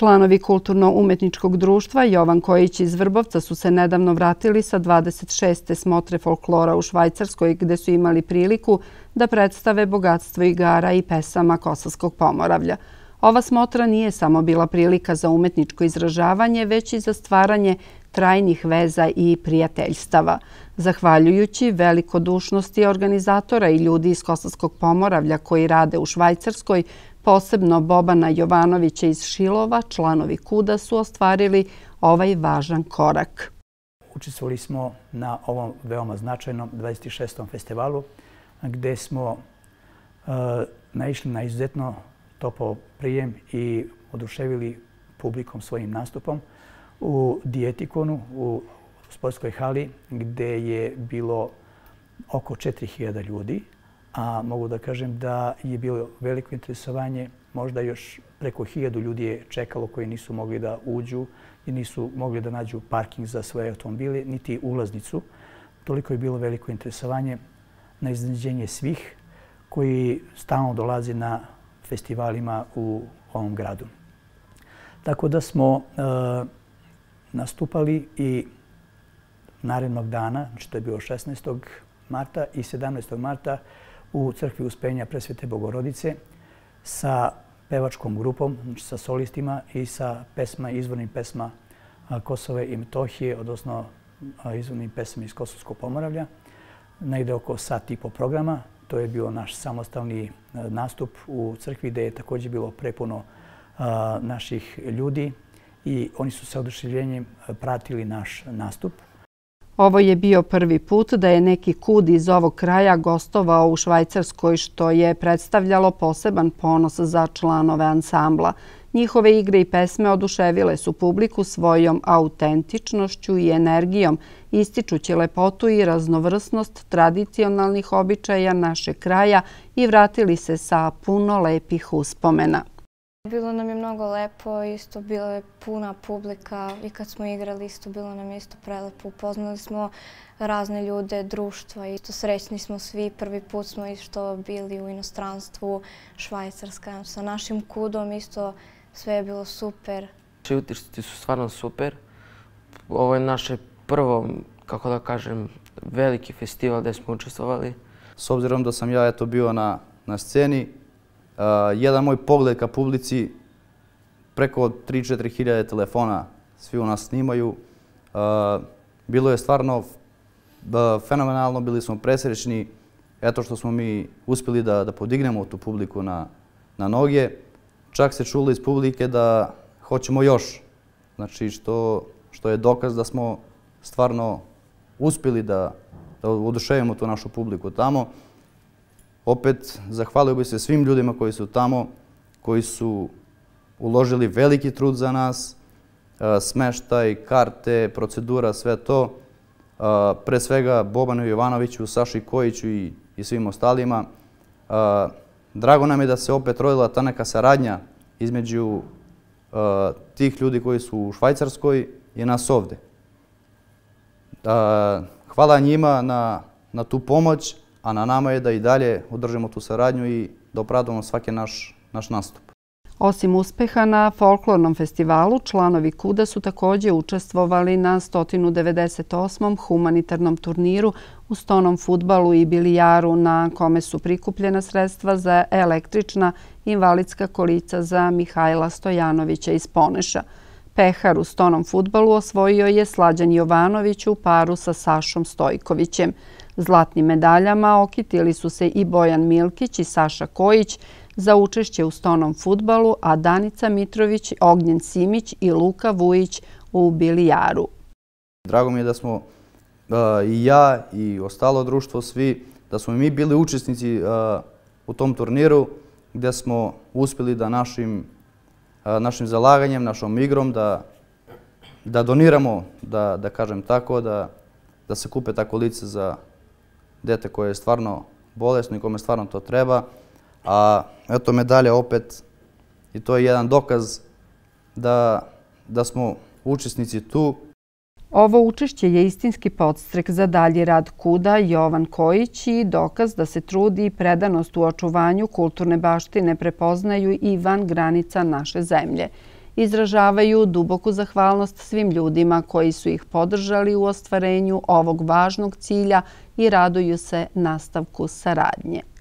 Članovi Kulturno-umetničkog društva Jovan Kojić iz Vrbovca su se nedavno vratili sa 26. smotre folklora u Švajcarskoj, gde su imali priliku da predstave bogatstvo igara i pesama Kosovskog Pomoravlja. Ova smotra nije samo bila prilika za umetničko izražavanje, već i za stvaranje trajnih veza i prijateljstava. Zahvaljujući velikodušnosti organizatora i ljudi iz Kosovskog Pomoravlja koji rade u Švajcarskoj, posebno Bobana Jovanovića iz Šilova, članovi KUD-a su ostvarili ovaj važan korak. Učestvovali smo na ovom veoma značajnom 26. festivalu gde smo naišli na izuzetno topao prijem i oduševili publikom svojim nastupom u Dijetikonu, u sportskoj hali gde je bilo oko 4000 ljudi, a mogu da kažem da je bilo veliko interesovanje, možda još preko 1000 ljudi je čekalo koji nisu mogli da uđu i nisu mogli da nađu parking za svoje automobile, niti ulaznicu. Toliko je bilo veliko interesovanje na iznenađenje svih koji stalno dolaze na festivalima u ovom gradu. Tako da smo nastupali i narednog dana, što je bilo 16. marta i 17. marta, u crkvi Uspenja Presvete Bogorodice sa pevačkom grupom, sa solistima i sa izvornim pesma Kosova i Metohije, odnosno izvornim pesama iz Kosovskog Pomoravlja. Negde oko sat i po programa. To je bio naš samostalni nastup u crkvi gde je također bilo prepuno naših ljudi i oni su sa oduševljenjem pratili naš nastup. Ovo je bio prvi put da je neki KUD iz ovog kraja gostovao u Švajcarskoj, što je predstavljalo poseban ponos za članove ansambla. Njihove igre i pesme oduševile su publiku svojom autentičnošću i energijom, ističući lepotu i raznovrsnost tradicionalnih običaja našeg kraja i vratili se sa puno lepih uspomena. Bilo nam je mnogo lepo, isto bila je puna publika i kad smo igrali isto bilo nam je isto prelepo. Upoznali smo razne ljude, društva, isto srećni smo svi. Prvi put smo isto bili u inostranstvu, Švajcarska, sa našim KUD-om isto sve je bilo super. Naši utisci su stvarno super. Ovo je naše prvo, kako da kažem, veliki festival gdje smo učestvovali. S obzirom da sam ja bio na sceni, jedan moj pogled ka publici, preko 3-4 hiljade telefona, svi u nas snimaju. Bilo je stvarno fenomenalno, bili smo presrećni. Eto što smo mi uspjeli da podignemo tu publiku na noge. Čak se čulo iz publike da hoćemo još. Znači što je dokaz da smo stvarno uspjeli da oduševimo tu našu publiku tamo. Opet, zahvalio bih se svim ljudima koji su tamo, koji su uložili veliki trud za nas, smeštaj, karte, procedura, sve to. Pre svega Bobanu Jovanoviću, Saši Kojiću i svim ostalima. Drago nam je da se opet rodila ta neka saradnja između tih ljudi koji su u Švajcarskoj i nas ovde. Hvala njima na tu pomoć, a na nama je da i dalje održimo tu saradnju i da opravdamo svaki naš nastup. Osim uspeha na folklornom festivalu, članovi KUD-a su također učestvovali na 198. humanitarnom turniru u stonom fudbalu i bilijaru, na kome su prikupljena sredstva za električna invalidska kolica za Mihajla Stojanovića iz Poneša. Pehar u stonom fudbalu osvojio je Slađan Jovanović u paru sa Sašom Stojkovićem. Zlatnim medaljama okitili su se i Bojan Milkić i Saša Kojić za učešće u stonom fudbalu, a Danica Mitrović, Ognjen Simić i Luka Vujić u bilijaru. Drago mi je da smo i ja i ostalo društvo svi, da smo mi bili učesnici u tom turniru gdje smo uspjeli da našim zalaganjem, našom igrom da doniramo, da kažem tako, da se kupe ta kolica za dete koje je stvarno bolesno i kome stvarno to treba. A eto medalja opet, i to je jedan dokaz da smo učesnici tu. Ovo učešće je istinski podstrek za dalji rad KUD-a Jovan Kojić i dokaz da se trudi i predanost u očuvanju kulturne baštine prepoznaju i van granica naše zemlje. izražavaju duboku zahvalnost svim ljudima koji su ih podržali u ostvarenju ovog važnog cilja i raduju se nastavku saradnje.